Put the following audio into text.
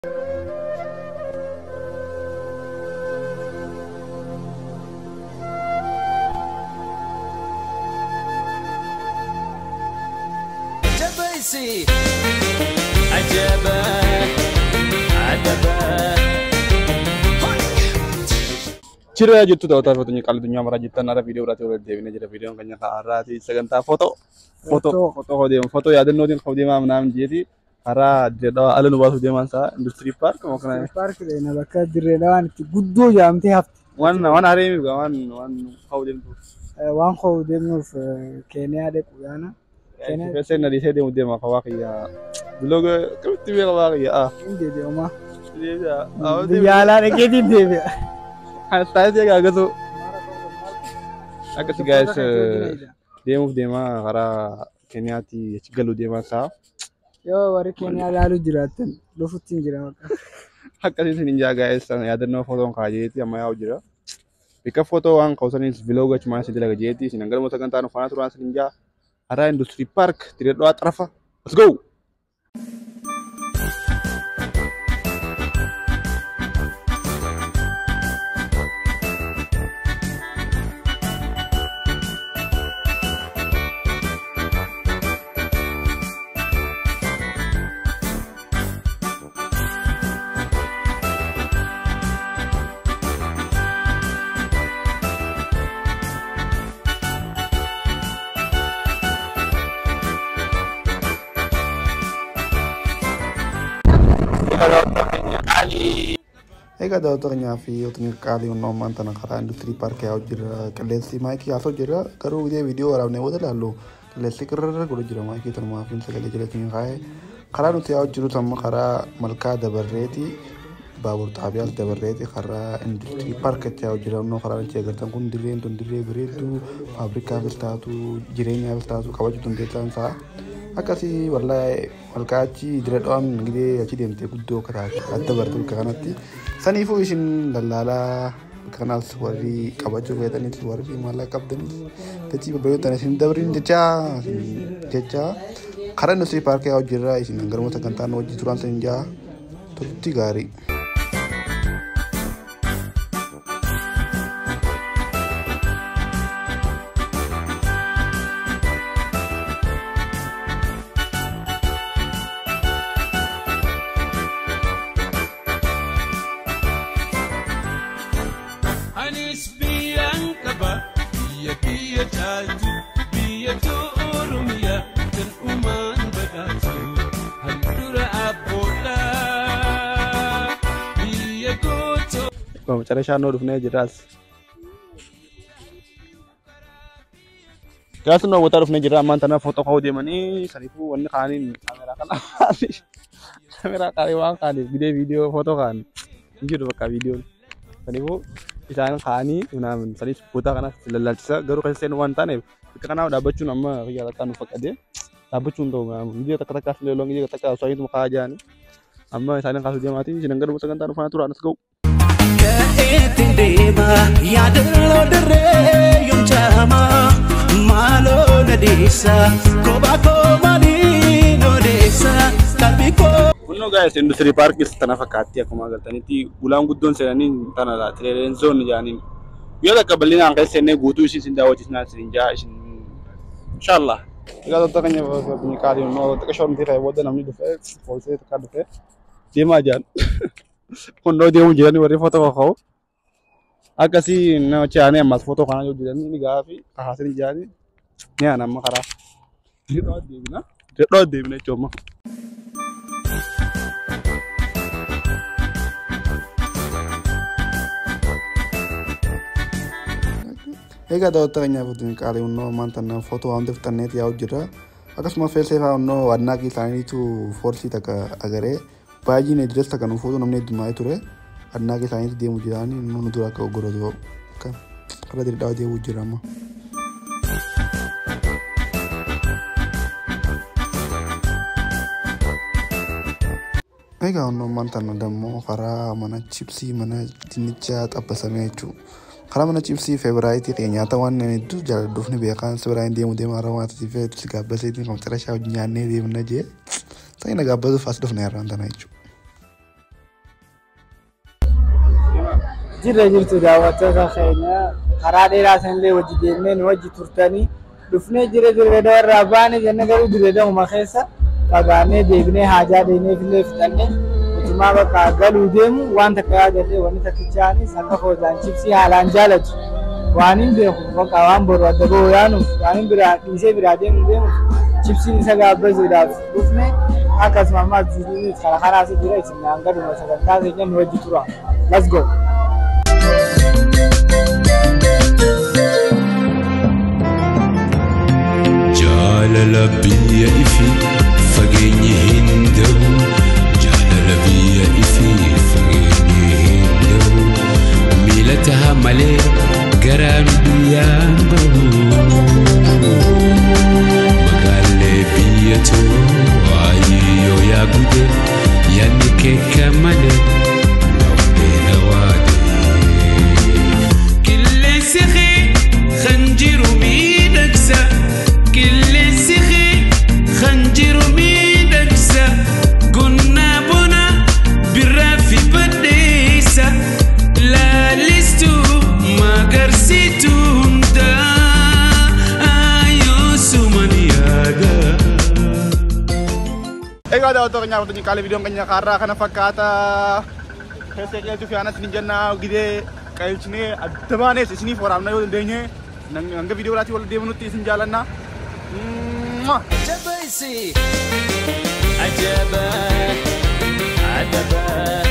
جبيسي عجبا عجبا Cira juttu tahu fotonya kalau dunia merajitan ada video berarti udah dia ini jadi video kayaknya ke arah di seganta foto kau dia foto ya ada nodin kau dia mana jadi arah dia doa alun basu dia masa industri park mau kena park deh nah bakal diredawan itu gudo jam tiap wan hari ini wan kau dia tuh wan kau dia mau Kenya deh kuyana Kenya biasa nadi saya dia mau kawak ya dulu gue kau tuh dia kawak ya ini dia mah dia dia lah deh gitu dia Tadi dia agak tuh, agak sih guys, dia mah karena Kenya ti cigalu dia masa. Yo, wari Kenya lalu jiratan, lu futin jiran. Agak sih ninja guys, ya ada no foto kaji itu yang mau jira. Bika foto ang kausan ini vlog cuma sih tidak jadi, sinanggal mau sekarang tanah fana turunan ninja. Ada industri park, tidak doa trafa. Let's go. Ega dokternya fi utni kali unno mantan kara industri park ya ujira kalesi maiki aso jira karu video orang ne wada lalu kalesi kerr guru jira maiki tan maafin segala jira tin kai kara nuti ya ujuru sama kara malka dabarreti babur tabias dabarreti kara industri park ya ujira unno kara ce gartan kun dire tun dire beretu fabrika bestatu jirenya bestatu kawaju tun detan sa akasi wallahi malkachi dire don gide aci demte guddo kara dabartu kanati sanifu isin lalala kanal suwari kabajo wedani suwari mala kabdani teci bayo tanasin dabrin jecha karena nusri parke au jira isin ngaro takantan oji turan senja tutti gari Anis biang kaba Biya jaju Biya turumia Dan uman badatu Handura abola Biya goto cara shano dufne jelas gas no botar dufne jelas mantana foto kau dia mani sanifu wanne kanin kamera kan kamera kali wang kali video foto kan jujur bakal video sanifu isaan kani unamin salis puta kana lalsa garu kasi one time kana udah bacu nama kegiatan fakade bacu to dia tak lelong dia tak soalnya itu makajan amma isaan kasu dia mati sinang garu musakan tanu fana let's go Keetin dema Yadlo dere yung chama Malo na desa Kobako malino desa Kalbiko Uno guys industri park tanah fakati aku magal tani ti ulang gudon selanin tanah la trelen zone janin yola kabalina angkai sene gutu isin sindawa cisna sinja isin insyaallah ika to takanya punya kali no takashon tira woda namni du fe polse takadu fe dia majan kondo dia mujani wari foto kau akasi na chane mas foto kana jo jani ni gafi hasin jani ni ana makara do devina choma Ega dokternya punya kali unno mantan foto on internet ya ujira akas ma felse fa unno warna ki tani tu forsi taka agare baji ne dress taka no foto namne dumai ture warna ki tani dia mujirani no dura ka goro do ka kala dir dawa dia ujira ma Ega unno mantan dammo kara mana chipsi mana tinichat apa samechu Kalau mana chipsi favorite kayaknya tawan itu jalan dufne bekan sebenarnya dia mudah marah mati TV itu segala bahasa itu kalau cara siapa nyanyi dia mana aja, saya nak gabah tu fast dufne orang tanah itu. جرى جرت دعوتها خينا قرار راسن لي وجدين وجه ترتني دفني جرى دور رباني جنة قالوا جرى ده وما خيسة فقاني ديبني حاجة ديني في اللي فتني وتما بقى قالوا ديمو وانت قاعد اللي وانت كتشاني سكا خوزان شيبسي حالان جالج وانين بيخو بقى وان بروا دبو يانو وانين برا كيسي برا ديمو شيبسي نسا بزو داف دفني أكاس ماما زيدني خلاص جرى اسمه أنقذ مثلا تازي جن وجه ترى let's go جعل لبي إفي فجيني هندو جعل لبي إفي فجيني هندو ميلتها ملي قران بيانبو مقالي بيتو عيو يا قدر يعني كمالي نودي نوادي كل سخي خنجر ميدكسا كل سخي خنجر ميدكسا قلنا بنا بالرافي بديسا لا لستو ما قرسيتو انتا ايو سومانيادا Egaa daawwattoota keenyaa kaalee viidiyoon keenya kaarraa kana fakkaata keessa keeltu fi anas ni jennaa gidee qaylchinee adda baanee isiniif waraabna yoo dandeenye hanga viidiyoo laatii wal deemnutti isin jaalanna. عجبا عجبا